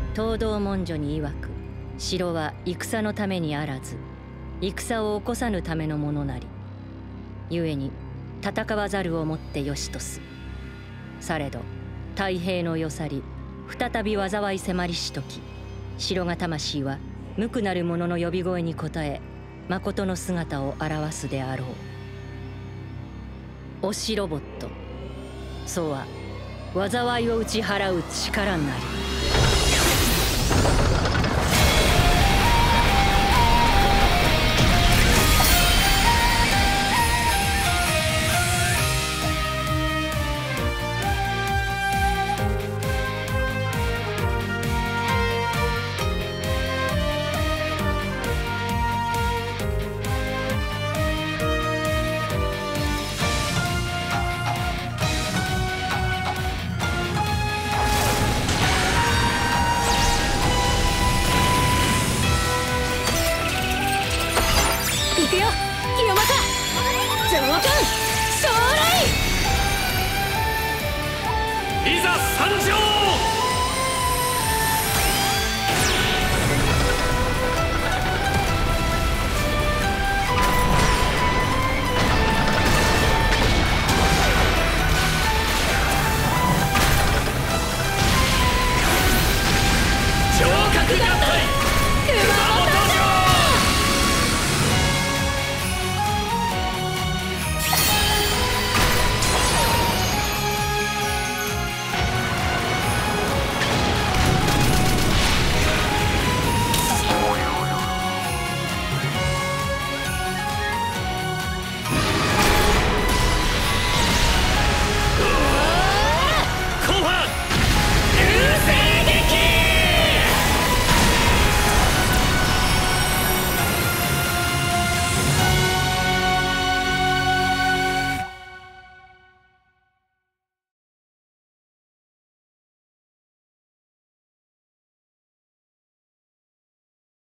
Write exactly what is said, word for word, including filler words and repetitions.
東道文書に曰く、城は戦のためにあらず、戦を起こさぬためのものなり。故に戦わざるをもってよしとす。されど太平のよさり、再び災い迫りしとき、城が魂は無垢なる者の呼び声に応え、誠の姿を表すであろう。推しロボット、そうは災いを打ち払う力なり。